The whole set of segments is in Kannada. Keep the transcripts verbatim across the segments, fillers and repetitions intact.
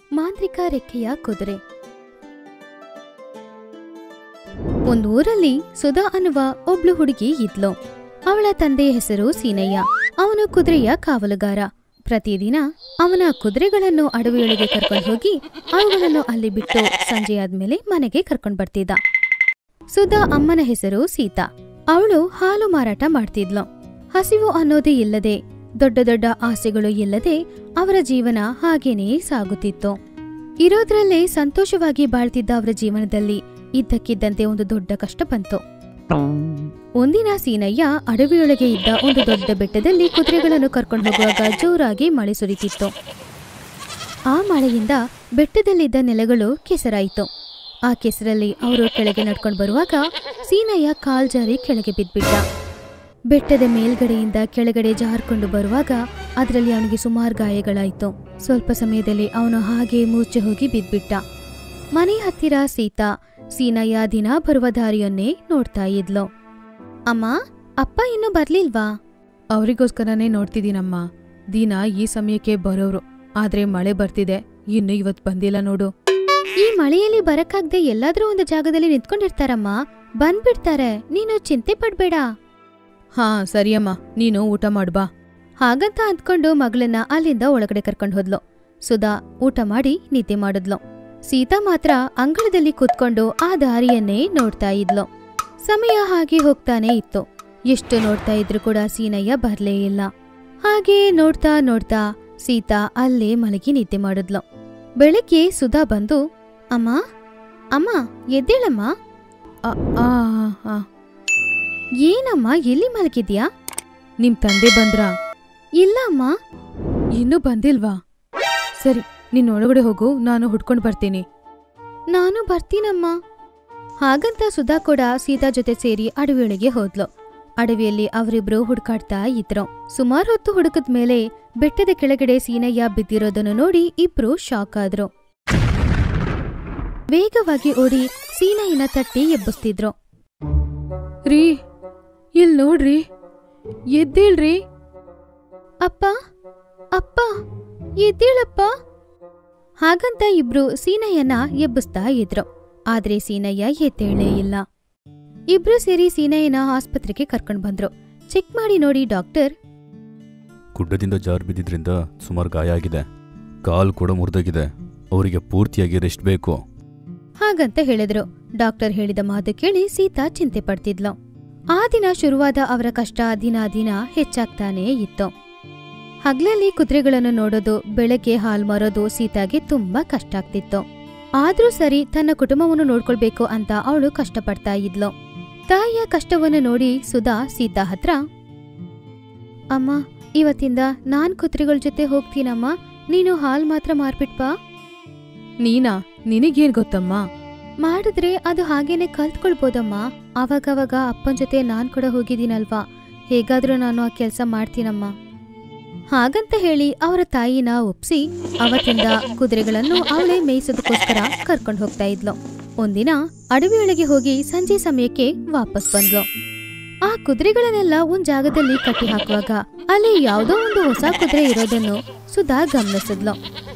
ಮಾಂತ್ರಿಕ ರೆಕ್ಕೆಯ ಕುದುರೆ. ಒಂದೂರಲ್ಲಿ ಸುಧಾ ಅನ್ನುವ ಒಬ್ಳು ಹುಡುಗಿ ಇದ್ಲು. ಅವಳ ತಂದೆಯ ಹೆಸರು ಸೀನಯ್ಯ. ಅವನು ಕುದುರೆಯ ಕಾವಲುಗಾರ. ಪ್ರತಿದಿನ ಅವನ ಕುದುರೆಗಳನ್ನು ಅಡವಿಯೊಳಗೆ ಕರ್ಕೊಂಡು ಹೋಗಿ ಅವುಗಳನ್ನು ಅಲ್ಲಿ ಬಿಟ್ಟು ಸಂಜೆಯಾದ್ಮೇಲೆ ಮನೆಗೆ ಕರ್ಕೊಂಡು ಬರ್ತಿದ್ದ. ಸುಧಾ ಅಮ್ಮನ ಹೆಸರು ಸೀತಾ. ಅವಳು ಹಾಲು ಮಾರಾಟ ಮಾಡ್ತಿದ್ಲು. ಹಸಿವು ಅನ್ನೋದೇ ಇಲ್ಲದೆ, ದೊಡ್ಡ ದೊಡ್ಡ ಆಸೆಗಳು ಇಲ್ಲದೆ ಅವರ ಜೀವನ ಹಾಗೇನೇ ಸಾಗುತ್ತಿತ್ತು. ಇರೋದ್ರಲ್ಲೇ ಸಂತೋಷವಾಗಿ ಬಾಳ್ತಿದ್ದ ಅವರ ಜೀವನದಲ್ಲಿ ಇದ್ದಕ್ಕಿದ್ದಂತೆ ಒಂದು ದೊಡ್ಡ ಕಷ್ಟ ಬಂತು. ಒಂದಿನ ಸೀನಯ್ಯ ಅಡವಿಯೊಳಗೆ ಇದ್ದ ಒಂದು ದೊಡ್ಡ ಬೆಟ್ಟದಲ್ಲಿ ಕುದುರೆಗಳನ್ನು ಕರ್ಕೊಂಡು ಹೋಗುವಾಗ ಜೋರಾಗಿ ಮಳೆ ಸುರಿತಿತ್ತು. ಆ ಮಳೆಯಿಂದ ಬೆಟ್ಟದಲ್ಲಿದ್ದ ನೆಲೆಗಳು ಕೆಸರಾಯಿತು. ಆ ಕೆಸರಲ್ಲಿ ಅವರು ಕೆಳಗೆ ನಡ್ಕೊಂಡು ಬರುವಾಗ ಸೀನಯ್ಯ ಕಾಲ್ ಜಾರಿ ಕೆಳಗೆ ಬಿದ್ಬಿಟ್ಟ. ಬೆಟ್ಟದ ಮೇಲ್ಗಡೆಯಿಂದ ಕೆಳಗಡೆ ಜಾರ್ಕೊಂಡು ಬರುವಾಗ ಅದರಲ್ಲಿ ಅವನಿಗೆ ಸುಮಾರು ಗಾಯಗಳಾಯಿತು. ಸ್ವಲ್ಪ ಸಮಯದಲ್ಲಿ ಅವನು ಹಾಗೆ ಮೂರ್ಛೆ ಹೋಗಿ ಬಿದ್ಬಿಟ್ಟ. ಮನೆ ಹತ್ತಿರ ಸೀತಾ ಸೀನಯ್ಯ ದಿನ ಬರುವ ದಾರಿಯನ್ನೇ ನೋಡ್ತಾ ಇದ್ಲು. ಅಮ್ಮ, ಅಪ್ಪ ಇನ್ನೂ ಬರ್ಲಿಲ್ವಾ? ಅವರಿಗೋಸ್ಕರನೇ ನೋಡ್ತಿದ್ದೀನಮ್ಮ. ದಿನ ಈ ಸಮಯಕ್ಕೆ ಬರೋರು, ಆದ್ರೆ ಮಳೆ ಬರ್ತಿದೆ, ಇನ್ನು ಇವತ್ ಬಂದಿಲ್ಲ ನೋಡು. ಈ ಮಳೆಯಲ್ಲಿ ಬರಕ್ಕಾಗ್ದೆ ಎಲ್ಲಾದ್ರೂ ಒಂದು ಜಾಗದಲ್ಲಿ ನಿಂತ್ಕೊಂಡಿರ್ತಾರಮ್ಮ, ಬಂದ್ಬಿಡ್ತಾರೆ, ನೀನು ಚಿಂತೆ ಪಡ್ಬೇಡ. ಹಾ ಸರಿಯಮ್ಮ, ನೀನು ಊಟ ಮಾಡ್ಬಾ. ಹಾಗಂತ ಅಂದ್ಕೊಂಡು ಮಗಳನ್ನ ಅಲ್ಲಿಂದ ಒಳಗಡೆ ಕರ್ಕೊಂಡು ಹೋದ್ಲು. ಸುಧಾ ಊಟ ಮಾಡಿ ನಿದ್ದೆ ಮಾಡಿದ್ಲು. ಸೀತಾ ಮಾತ್ರ ಅಂಗಳದಲ್ಲಿ ಕೂತ್ಕೊಂಡು ಆ ದಾರಿಯನ್ನೇ ನೋಡ್ತಾ ಇದ್ಲು. ಸಮಯ ಹಾಗೆ ಹೋಗ್ತಾನೆ ಇತ್ತು. ಎಷ್ಟು ನೋಡ್ತಾ ಇದ್ರು ಕೂಡ ಸೀನಯ್ಯ ಬರ್ಲೇ ಇಲ್ಲ. ಹಾಗೆ ನೋಡ್ತಾ ನೋಡ್ತಾ ಸೀತಾ ಅಲ್ಲೇ ಮಲಗಿ ನಿದ್ದೆ ಮಾಡಿದ್ಲು. ಬೆಳಗ್ಗೆ ಸುಧಾ ಬಂದು, ಅಮ್ಮ ಅಮ್ಮ ಎದ್ದೇಳಮ್ಮ. ಏನಮ್ಮ, ಎಲ್ಲಿ ಮಲಗಿದ್ಯಾ? ನಿಮ್ ತಂದೆ ಬಂದ್ರಾ? ಇಲ್ಲ ಅಮ್ಮ. ಇನ್ನೂ ಬಂದಿಲ್ವಾ? ಸರಿ, ನಿನ್ನ ಒಳಗಡೆ ಹೋಗು, ನಾನು ಹುಡ್ಕೊಂಡು ಬರ್ತೀನಿ. ನಾನು ಬರ್ತೀನಮ್ಮ. ಹಾಗಂತ ಸುಧಾ ಕೂಡ ಸೀತಾ ಜೊತೆ ಸೇರಿ ಅಡವಿಯೊಳಗೆ ಹೋದ್ಲು. ಅಡವಿಯಲ್ಲಿ ಅವರಿಬ್ರು ಹುಡುಕಾಡ್ತಾ ಇದ್ರು. ಸುಮಾರು ಹೊತ್ತು ಹುಡುಕದ ಮೇಲೆ ಬೆಟ್ಟದ ಕೆಳಗಡೆ ಸೀನಯ್ಯ ಬಿದ್ದಿರೋದನ್ನು ನೋಡಿ ಇಬ್ರು ಶಾಕ್ ಆದ್ರು. ವೇಗವಾಗಿ ಓಡಿ ಸೀನಯ್ಯನ ತಟ್ಟಿ ಎಬ್ಬಿಸ್ತಿದ್ರು. ರೀ, ಇಲ್ ನೋಡ್ರಿ, ಎದ್ದೇಳ್ರಿ. ಅಪ್ಪ ಅಪ್ಪ ಎದ್ದೇಳಪ್ಪ. ಹಾಗಂತ ಇಬ್ರು ಸೀನಯ್ಯನ ಎಬ್ಬಿಸ್ತಾ ಇದ್ರು. ಆದ್ರೆ ಸೀನಯ್ಯ ಎದ್ದೇಳೇ ಇಲ್ಲ. ಇಬ್ರು ಸೇರಿ ಸೀನಯ್ಯನ ಆಸ್ಪತ್ರೆಗೆ ಕರ್ಕೊಂಡ್ ಬಂದ್ರು. ಚೆಕ್ ಮಾಡಿ ನೋಡಿ ಡಾಕ್ಟರ್, ಗುಡ್ಡದಿಂದ ಜಾರ್ ಬಿದ್ದಿದ್ರಿಂದ ಸುಮಾರು ಗಾಯ ಆಗಿದೆ, ಕಾಲು ಕೂಡ ಮುರಿದೋಗಿದೆ, ಅವರಿಗೆ ಪೂರ್ತಿಯಾಗಿ ರೆಸ್ಟ್ ಬೇಕು ಹಾಗಂತ ಹೇಳಿದ್ರು. ಡಾಕ್ಟರ್ ಹೇಳಿದ ಮಾತು ಕೇಳಿ ಸೀತಾ ಚಿಂತೆ ಪಡ್ತಿದ್ಲು. ಆ ದಿನ ಶುರುವಾದ ಅವರ ಕಷ್ಟ ದಿನ ದಿನ ಹೆಚ್ಚಾಗ್ತಾನೇ ಇತ್ತು. ಹಗ್ಲಲ್ಲಿ ಕುದುರೆಗಳನ್ನು ನೋಡೋದು, ಬೆಳಗ್ಗೆ ಹಾಲ್ ಮಾರೋದು ಸೀತಾಗೆ ತುಂಬಾ ಕಷ್ಟ ಆಗ್ತಿತ್ತು. ಆದ್ರೂ ಸರಿ, ತನ್ನ ಕುಟುಂಬವನ್ನು ನೋಡ್ಕೊಳ್ಬೇಕು ಅಂತ ಅವಳು ಕಷ್ಟಪಡ್ತಾ ಇದ್ಲು. ತಾಯಿಯ ಕಷ್ಟವನ್ನು ನೋಡಿ ಸುಧಾ ಸೀತಾ ಹತ್ರ, ಅಮ್ಮ ಇವತ್ತಿಂದ ನಾನ್ ಕುದುರೆಗಳ ಜೊತೆ ಹೋಗ್ತೀನಮ್ಮ, ನೀನು ಹಾಲ್ ಮಾತ್ರ ಮಾರ್ಬಿಟ್ಬಾ. ನೀನಾ? ನಿನಗೇನ್ ಗೊತ್ತಮ್ಮ? ಮಾಡಿದ್ರೆ ಅದು ಹಾಗೇನೆ ಕಲ್ತ್ಕೊಳ್ಬೋದಮ್ಮ. ಅವಾಗವಾಗ ಅಪ್ಪನ ಜೊತೆ ನಾನ್ ಕೂಡ ಹೋಗಿದ್ದೀನಲ್ವಾ, ಹೇಗಾದ್ರೂ ನಾನು ಆ ಕೆಲ್ಸ ಮಾಡ್ತೀನಮ್ಮ. ಹಾಗಂತ ಹೇಳಿ ಅವರ ತಾಯಿನ ಒಪ್ಸಿ ಅವತ್ತಿಂದ ಕುದುರೆಗಳನ್ನು ಅವಳೇ ಮೇಯಿಸೋದಕ್ಕೋಸ್ಕರ ಕರ್ಕೊಂಡು ಹೋಗ್ತಾ ಇದ್ಲು. ಒಂದಿನ ಅಡವಿಯೊಳಗೆ ಹೋಗಿ ಸಂಜೆ ಸಮಯಕ್ಕೆ ವಾಪಸ್ ಬಂದ್ಲು. ಆ ಕುದುರೆಗಳನ್ನೆಲ್ಲ ಒಂದ್ ಜಾಗದಲ್ಲಿ ಕಟ್ಟಿ ಹಾಕುವಾಗ ಅಲ್ಲಿ ಯಾವುದೋ ಒಂದು ಹೊಸ ಕುದುರೆ ಇರೋದನ್ನು ಸುಧಾ ಗಮನಿಸಿದ್ಲು.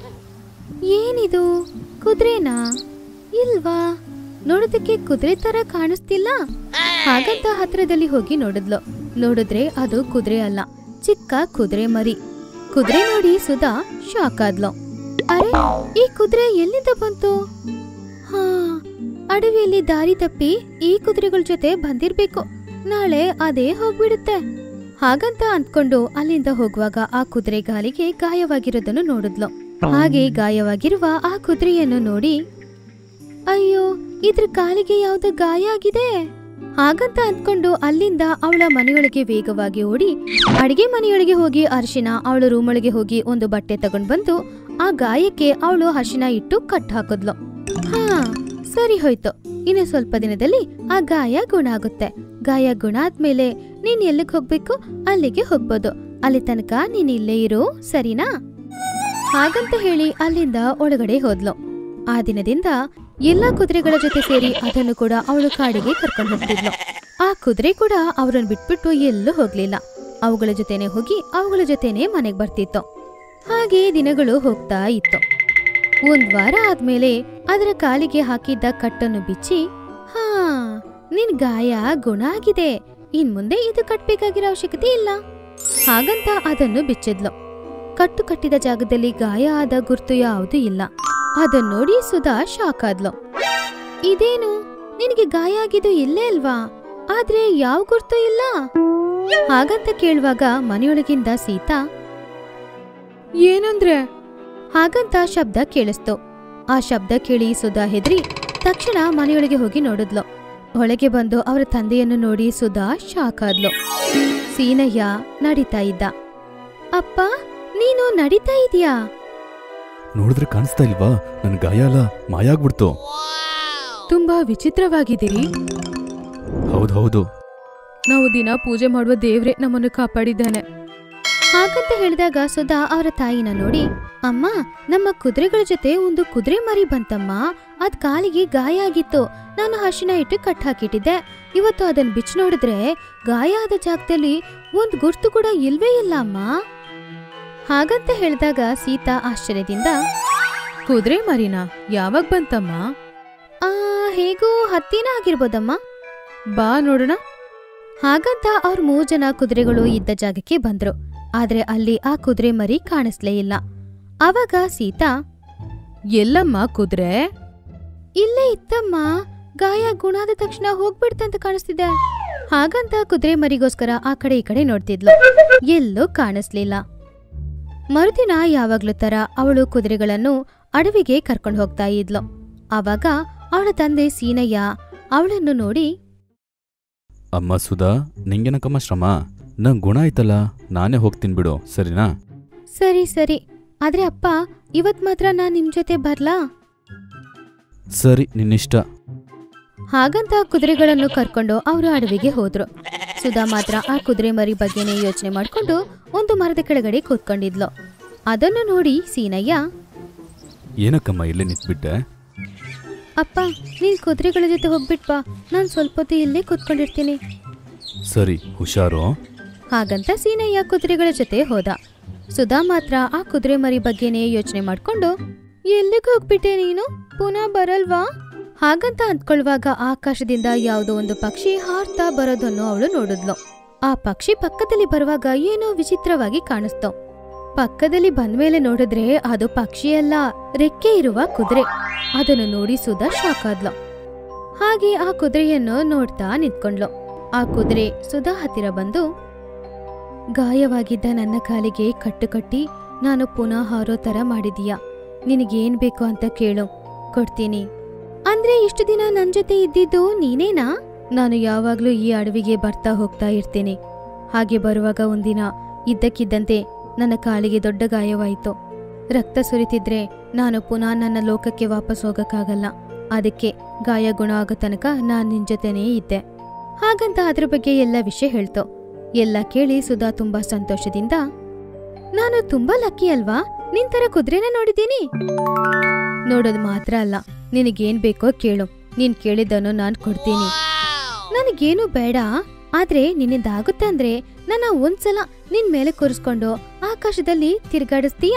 ಏನಿದು, ಕುದುರೆನಾ? ಇಲ್ವಾ, ನೋಡೋದಕ್ಕೆ ಕುದುರೆ ತರ ಕಾಣಿಸ್ತಿಲ್ಲ. ಹಾಗಂತ ಹತ್ರದಲ್ಲಿ ಹೋಗಿ ನೋಡಿದ್ಲು. ನೋಡಿದ್ರೆ ಅದು ಕುದುರೆ ಅಲ್ಲ, ಚಿಕ್ಕ ಕುದುರೆ ಮರಿ. ಕುದುರೆ ನೋಡಿ ಸುಧಾ ಶಾಕ್ ಆದ್ಲು. ಅರೆ, ಈ ಕುದುರೆ ಎಲ್ಲಿಂದ ಬಂತು? ಹಾ, ಅಡವಿಯಲ್ಲಿ ದಾರಿ ತಪ್ಪಿ ಈ ಕುದುರೆಗಳ ಜೊತೆ ಬಂದಿರ್ಬೇಕು. ನಾಳೆ ಅದೇ ಹೋಗ್ಬಿಡುತ್ತೆ. ಹಾಗಂತ ಅಂದ್ಕೊಂಡು ಅಲ್ಲಿಂದ ಹೋಗುವಾಗ ಆ ಕುದುರೆ ಗಾಲಿಗೆ ಗಾಯವಾಗಿರೋದನ್ನು ನೋಡಿದ್ಲು. ಹಾಗೆ ಗಾಯವಾಗಿರುವ ಆ ಕುದುರೆಯನ್ನು ನೋಡಿ, ಅಯ್ಯೋ, ಇದ್ರ ಕಾಲಿಗೆ ಯಾವ್ದು ಗಾಯ ಆಗಿದೆ. ಹಾಗಂತ ಅಂದ್ಕೊಂಡು ಅಲ್ಲಿಂದ ಅವಳ ಮನೆಯೊಳಗೆ ವೇಗವಾಗಿ ಓಡಿ ಅಡಿಗೆ ಮನೆಯೊಳಗೆ ಹೋಗಿ ಅರಿಶಿನ, ಅವಳ ರೂಮೊಳಗೆ ಹೋಗಿ ಒಂದು ಬಟ್ಟೆ ತಗೊಂಡ್ ಬಂದು ಆ ಗಾಯಕ್ಕೆ ಅವಳು ಅರಿಶಿನ ಇಟ್ಟು ಕಟ್ ಹಾಕಿದ್ಲು. ಹಾ, ಸರಿ ಹೋಯ್ತು. ಇನ್ನು ಸ್ವಲ್ಪ ದಿನದಲ್ಲಿ ಆ ಗಾಯ ಗುಣ ಆಗುತ್ತೆ. ಗಾಯ ಗುಣ ಆದ್ಮೇಲೆ ನೀನ್ ಎಲ್ಲಿಗೆ ಹೋಗ್ಬೇಕು ಅಲ್ಲಿಗೆ ಹೋಗ್ಬೋದು. ಅಲ್ಲಿ ತನಕ ನೀನ್ ಇಲ್ಲೇ ಇರು, ಸರಿನಾ? ಹಾಗಂತ ಹೇಳಿ ಅಲ್ಲಿಂದ ಒಳಗಡೆ ಹೋದ್ಲು. ಆ ದಿನದಿಂದ ಎಲ್ಲಾ ಕುದುರೆಗಳ ಜೊತೆ ಸೇರಿ ಅದನ್ನು ಕೂಡ ಅವಳು ಕಾಡಿಗೆ ಕರ್ಕೊಂಡು ಹೋಗ್ತಿದ್ಲು. ಆ ಕುದುರೆ ಕೂಡ ಅವರನ್ನು ಬಿಟ್ಬಿಟ್ಟು ಎಲ್ಲೂ ಹೋಗ್ಲಿಲ್ಲ. ಅವುಗಳ ಜೊತೆನೆ ಹೋಗಿ ಅವುಗಳ ಜೊತೆನೆ ಮನೆಗ್ ಬರ್ತಿತ್ತು. ಹಾಗೆ ದಿನಗಳು ಹೋಗ್ತಾ ಇತ್ತು. ಒಂದ್ ವಾರ ಆದ್ಮೇಲೆ ಅದರ ಕಾಲಿಗೆ ಹಾಕಿದ್ದ ಕಟ್ಟನ್ನು ಬಿಚ್ಚಿ, ಹಾ ನಿನ್ ಗಾಯ ಗುಣ ಆಗಿದೆ, ಇನ್ ಮುಂದೆ ಇದು ಕಟ್ಬೇಕಾಗಿರೋ ಅವಶ್ಯಕತೆ ಇಲ್ಲ ಹಾಗಂತ ಅದನ್ನು ಬಿಚ್ಚಿದ್ಲು. ಕಟ್ಟು ಕಟ್ಟಿದ ಜಾಗದಲ್ಲಿ ಗಾಯ ಆದ ಗುರ್ತು ಯಾವುದೂ ಇಲ್ಲ. ಅದನ್ನ ನೋಡಿ ಸುಧಾ ಶಾಕ್ ಆದ್ಲು. ಇದೇನು, ನಿನಗೆ ಗಾಯ ಆಗಿದ್ದು ಇಲ್ಲೇ ಅಲ್ವಾ, ಆದ್ರೆ ಯಾವ ಗುರ್ತು ಇಲ್ಲ ಹಾಗಂತ ಕೇಳುವಾಗ ಮನೆಯೊಳಗಿಂದ ಸೀತಾ, ಏನಂದ್ರೆ ಹಾಗಂತ ಶಬ್ದ ಕೇಳಿಸ್ತು. ಆ ಶಬ್ದ ಕೇಳಿ ಸುಧಾ ಹೆದ್ರಿ ತಕ್ಷಣ ಮನೆಯೊಳಗೆ ಹೋಗಿ ನೋಡಿದ್ಲು. ಒಳಗೆ ಬಂದು ಅವರ ತಂದೆಯನ್ನು ನೋಡಿ ಸುಧಾ ಶಾಕ್ ಆದ್ಲು. ಸೀನಯ್ಯ ನಡೀತಾ ಇದ್ದ. ಅಪ್ಪ, ನೀನು ನಡೀತಾ ಇದೀಯಾ? ನೋಡಿದ್ರೆ ಕಾಣಿಸ್ತಾ ಇಲ್ವಾ, ನನ್ ಗಾಯ ಅಲ್ಲ ಮಾಯ ಆಗ್ಬಿಡ್ತು. ತುಂಬಾ ವಿಚಿತ್ರವಾಗಿದ್ದೀರಿ. ಹೌದೌದು, ನಾವು ದಿನ ಪೂಜೆ ಮಾಡುವ ದೇವ್ರೆ ನಮ್ಮನ್ನು ಕಾಪಾಡಿದ್ದಾನೆ. ಹಾಗಂತ ಹೇಳಿದಾಗ ಸುಧಾ ಅವರ ತಾಯಿನ ನೋಡಿ, ಅಮ್ಮ, ನಮ್ಮ ಕುದುರೆಗಳ ಜೊತೆ ಒಂದು ಕುದುರೆ ಮರಿ ಬಂತಮ್ಮ, ಅದ್ ಕಾಲಿಗೆ ಗಾಯ ಆಗಿತ್ತು, ನಾನು ಅರಿಶಿನ ಇಟ್ಟು ಕಟ್ ಹಾಕಿಟ್ಟಿದ್ದೆ. ಇವತ್ತು ಅದನ್ನ ಬಿಚ್ಚಿ ನೋಡಿದ್ರೆ ಗಾಯ ಆದ ಜಾಗದಲ್ಲಿ ಒಂದ್ ಗುರ್ತು ಕೂಡ ಇಲ್ವೇ ಇಲ್ಲ ಅಮ್ಮ. ಹಾಗಂತ ಹೇಳಿದಾಗ ಸೀತಾ ಆಶ್ಚರ್ಯದಿಂದ, ಕುದುರೆ ಮರಿನಾ ಯಾವಾಗ ಬಂತಮ್ಮ? ಆ ಹೇಗೂ ಹತ್ತಿನ ಆಗಿರ್ಬೋದಮ್ಮ. ಬಾ ನೋಡೋಣ. ಹಾಗಂತ ಅವ್ರ ಮೂರ್ ಜನ ಕುದುರೆಗಳು ಇದ್ದ ಜಾಗಕ್ಕೆ ಬಂದ್ರು. ಆದ್ರೆ ಅಲ್ಲಿ ಆ ಕುದುರೆ ಮರಿ ಕಾಣಿಸ್ಲೇ ಇಲ್ಲ. ಆವಾಗ ಸೀತಾ, ಎಲ್ಲಮ್ಮ ಕುದುರೆ? ಇಲ್ಲೇ ಇತ್ತಮ್ಮ, ಗಾಯ ಗುಣಾದ ತಕ್ಷಣ ಹೋಗ್ಬಿಡ್ತಂತ ಕಾಣಿಸ್ತಿದೆ. ಹಾಗಂತ ಕುದುರೆ ಮರಿಗೋಸ್ಕರ ಆ ಕಡೆ ಈ ಕಡೆ ನೋಡ್ತಿದ್ಲು, ಎಲ್ಲೂ ಕಾಣಿಸ್ಲಿಲ್ಲ. ಮರುದಿನ ಯಾವಾಗ್ಲೂ ತರ ಅವಳು ಕುದುರೆಗಳನ್ನು ಅಡವಿಗೆ ಕರ್ಕೊಂಡು ಹೋಗ್ತಾ ಇದ್ಲು. ಆವಾಗ ಅವಳ ತಂದೆ ಸೀನಯ್ಯ ಅವಳನ್ನು ನೋಡಿ, ಅಮ್ಮ ಸುಧಾ, ನಿಂಗೇನಕ್ಕಮ್ಮ ಶ್ರಮ, ನಂಗ್ ಗುಣ ಆಯ್ತಲ್ಲ, ನಾನೇ ಹೋಗ್ತೀನಿ ಬಿಡು, ಸರಿನಾ? ಸರಿ ಸರಿ, ಆದ್ರೆ ಅಪ್ಪ ಇವತ್ ಮಾತ್ರ ನಾನ್ ನಿಮ್ ಜೊತೆ ಬರ್ಲಾ? ಸರಿ, ನಿನ್ನಿಷ್ಟ. ಹಾಗಂತ ಕುದುರೆಗಳನ್ನು ಕರ್ಕೊಂಡು ಅವರು ಅಡವಿಗೆ ಹೋದ್ರು. ಸುಧಾ ಮಾತ್ರ ಆ ಕುದುರೆ ಮರಿ ಬಗ್ಗೆನೇ ಯೋಚನೆ ಮಾಡ್ಕೊಂಡು ಒಂದು ಮರದ ಕೆಳಗಡೆ ಕೂತ್ಕೊಂಡಿದ್ಲು. ಅದನ್ನು ನೋಡಿ ಸೀನಯ್ಯ, ಏನಕ್ಕಮ್ಮ ಇಲ್ಲೇ ನಿಂತ್ಬಿಟ್ಟೆ? ಅಪ್ಪ, ನೀನ್ ಕುದುರೆಗಳ ಜೊತೆ ಹೋಗ್ಬಿಟ್ಬಾ, ನಾನ್ ಸ್ವಲ್ಪ ಹೊತ್ತು ಇಲ್ಲೇ ಕೂತ್ಕೊಂಡಿರ್ತೀನಿ. ಸರಿ, ಹುಷಾರು. ಹಾಗಂತ ಸೀನಯ್ಯ ಕುದುರೆಗಳ ಜೊತೆ ಹೋದ. ಸುಧಾ ಮಾತ್ರ ಆ ಕುದುರೆ ಮರಿ ಬಗ್ಗೆನೇ ಯೋಚನೆ ಮಾಡ್ಕೊಂಡು, ಎಲ್ಲಿಗೆ ಹೋಗ್ಬಿಟ್ಟೆ ನೀನು, ಪುನಃ ಬರಲ್ವಾ ಹಾಗಂತ ಅಂದ್ಕೊಳ್ಳುವಾಗ ಆಕಾಶದಿಂದ ಯಾವುದೋ ಒಂದು ಪಕ್ಷಿ ಹಾರ್ತಾ ಬರೋದನ್ನು ಅವಳು ನೋಡಿದ್ಲು. ಆ ಪಕ್ಷಿ ಪಕ್ಕದಲ್ಲಿ ಬರುವಾಗ ಏನೋ ವಿಚಿತ್ರವಾಗಿ ಕಾಣಿಸ್ತು. ಪಕ್ಕದಲ್ಲಿ ಬಂದ್ಮೇಲೆ ನೋಡಿದ್ರೆ ಅದು ಪಕ್ಷಿಯಲ್ಲ, ರೆಕ್ಕೆ ಇರುವ ಕುದುರೆ. ಅದನ್ನು ನೋಡಿ ಸುಧಾ ಶಾಕ್ ಆದ್ಲು. ಹಾಗೆ ಆ ಕುದುರೆಯನ್ನು ನೋಡ್ತಾ ನಿಂತ್ಕೊಂಡ್ಲು. ಆ ಕುದುರೆ ಸುಧಾ ಹತ್ತಿರ ಬಂದು, ಗಾಯವಾಗಿದ್ದ ನನ್ನ ಕಾಲಿಗೆ ಕಟ್ಟು ಕಟ್ಟಿ ನಾನು ಪುನಃ ಹಾರೋ ತರ ಮಾಡಿದೀಯಾ, ನಿನಗೇನ್ ಬೇಕು ಅಂತ ಕೇಳು, ಕೊಡ್ತೀನಿ. ಅಂದ್ರೆ ಇಷ್ಟು ದಿನ ನನ್ ಜೊತೆ ಇದ್ದಿದ್ದು ನೀನೇನಾ? ನಾನು ಯಾವಾಗ್ಲೂ ಈ ಅಡವಿಗೆ ಬರ್ತಾ ಹೋಗ್ತಾ ಇರ್ತೀನಿ. ಹಾಗೆ ಬರುವಾಗ ಒಂದಿನ ಇದ್ದಕ್ಕಿದ್ದಂತೆ ನನ್ನ ಕಾಲಿಗೆ ದೊಡ್ಡ ಗಾಯವಾಯಿತು. ರಕ್ತ ಸುರಿತಿದ್ರೆ ನಾನು ಪುನಃ ನನ್ನ ಲೋಕಕ್ಕೆ ವಾಪಸ್ ಹೋಗಕ್ಕಾಗಲ್ಲ. ಅದಕ್ಕೆ ಗಾಯ ಗುಣ ಆಗೋ ತನಕ ನಾನ್ ನಿನ್ ಜೊತೆನೇ ಇದ್ದೆ. ಹಾಗಂತ ಅದ್ರ ಬಗ್ಗೆ ಎಲ್ಲ ವಿಷಯ ಹೇಳ್ತು. ಎಲ್ಲ ಕೇಳಿ ಸುಧಾ ತುಂಬಾ ಸಂತೋಷದಿಂದ, ನಾನು ತುಂಬಾ ಲಕ್ಕಿ ಅಲ್ವಾ, ನಿನ್ ತರ ಕುದುರೆನ ನೋಡಿದ್ದೀನಿ. ನೋಡೋದು ಮಾತ್ರ ಅಲ್ಲ, ನಿನಗೇನ್ ಬೇಕೋ ಕೇಳು, ನೀನ್ ಕೇಳಿದ್ದನ್ನು ನಾನ್ ಕೊಡ್ತೀನಿ. ನನಗೇನು ಬೇಡ, ಆದ್ರೆ ನಿನ್ನಿಂದ ಆಗುತ್ತೆ ಅಂದ್ರೆ ನನ್ನ ಒಂದ್ಸಲ ನಿನ್ ಮೇಲೆ ಕೂರಿಸ್ಕೊಂಡು ಆಕಾಶದಲ್ಲಿ ತಿರ್ಗಾಡಿಸ್ತೀಯಾ?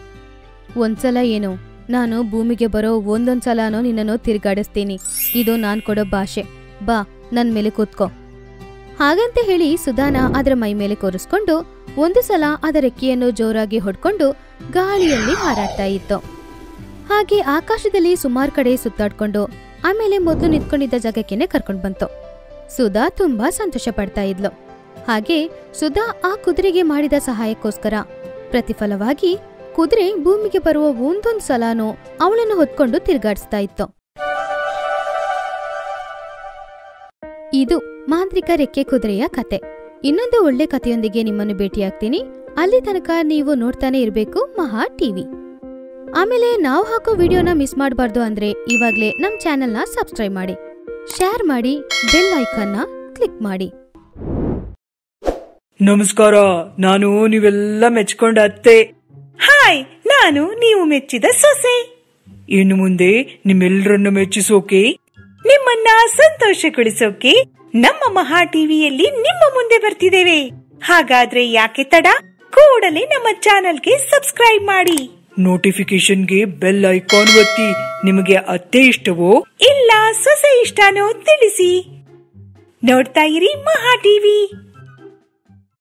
ಒಂದ್ಸಲ ಏನು, ನಾನು ಭೂಮಿಗೆ ಬರೋ ಒಂದೊಂದ್ಸಲನೂ ನಿನ್ನನ್ನು ತಿರ್ಗಾಡಿಸ್ತೀನಿ. ಇದು ನಾನ್ ಕೊಡೋ ಭಾಷೆ. ಬಾ, ನನ್ ಮೇಲೆ ಕೂತ್ಕೋ. ಹಾಗಂತ ಹೇಳಿ ಸುಧಾನ ಅದರ ಮೈ ಮೇಲೆ ಕೂರಿಸ್ಕೊಂಡು ಒಂದು ಸಲ ಅದರ ರೆಕ್ಕೆಯನ್ನು ಜೋರಾಗಿ ಹೊಡ್ಕೊಂಡು ಗಾಳಿಯಲ್ಲಿ ಹಾರಾಡ್ತಾ ಇತ್ತು. ಹಾಗೆ ಆಕಾಶದಲ್ಲಿ ಸುಮಾರು ಕಡೆ ಸುತ್ತಾಡ್ಕೊಂಡು ಆಮೇಲೆ ಮೊದಲು ನಿಂತ್ಕೊಂಡಿದ್ದ ಜಾಗಕ್ಕೇನೆ ಕರ್ಕೊಂಡ್ ಬಂತು. ಸುಧಾ ತುಂಬಾ ಸಂತೋಷ ಪಡ್ತಾ ಇದ್ಲು. ಹಾಗೆ ಸುಧಾ ಆ ಕುದುರೆಗೆ ಮಾಡಿದ ಸಹಾಯಕ್ಕೋಸ್ಕರ ಪ್ರತಿಫಲವಾಗಿ ಕುದುರೆ ಭೂಮಿಗೆ ಬರುವ ಒಂದೊಂದ್ ಸಲನೂ ಅವಳನ್ನು ಹೊತ್ಕೊಂಡು ತಿರ್ಗಾಡಿಸ್ತಾ ಇತ್ತು. ಇದು ಮಾಂತ್ರಿಕ ರೆಕ್ಕೆ ಕುದುರೆಯ ಕತೆ. ಇನ್ನೊಂದು ಒಳ್ಳೆ ಕಥೆಯೊಂದಿಗೆ ನಿಮ್ಮನ್ನು ಭೇಟಿಯಾಗ್ತೀನಿ. ಅಲ್ಲಿ ತನಕ ನೀವು ನೋಡ್ತಾನೆ ಇರಬೇಕು ಮಹಾ ಟಿವಿ. ಆಮೇಲೆ ನಾವು ಹಾಕೋ ವಿಡಿಯೋನ ಮಿಸ್ ಮಾಡಬಾರ್ದು ಅಂದ್ರೆ ಇವಾಗ್ಲೇ ನಮ್ ಚಾನೆಲ್ನ ಸಬ್ಸ್ಕ್ರೈಬ್ ಮಾಡಿ, ಶೇರ್ ಮಾಡಿ, ಬೆಲ್ ಐಕಾನ್ನ ಕ್ಲಿಕ್ ಮಾಡಿ. ನಮಸ್ಕಾರ, ನಾನು ನೀವೆಲ್ಲ ಮೆಚ್ಕೊಂಡ ಅತ್ತೆ. ಹಾಯ್, ನಾನು ನೀವು ಮೆಚ್ಚಿದ ಸೊಸೆ. ಇನ್ನು ಮುಂದೆ ನಿಮ್ಮೆಲ್ಲರನ್ನು ಮೆಚ್ಚಿಸೋಕೆ, ನಿಮ್ಮನ್ನ ಸಂತೋಷಗೊಳಿಸೋಕೆ ನಮ್ಮ ಮಹಾ ಟಿವಿಯಲ್ಲಿ ನಿಮ್ಮ ಮುಂದೆ ಬರ್ತಿದ್ದೇವೆ. ಹಾಗಾದ್ರೆ ಯಾಕೆ ತಡ, ಕೂಡಲೇ ನಮ್ಮ ಚಾನೆಲ್ಗೆ ಸಬ್ಸ್ಕ್ರೈಬ್ ಮಾಡಿ. ನೋಟಿಫಿಕೇಶನ್ಗೆ ಬೆಲ್ ಐಕಾನ್ ಒತ್ತಿ. ನಿಮಗೆ ಅತ್ತೆ ಇಷ್ಟವೋ ಇಲ್ಲ ಸೊಸೆ ಇಷ್ಟನೋ ತಿಳಿಸಿ. ನೋಡ್ತಾ ಇರಿ ಮಹಾ ಟಿವಿ.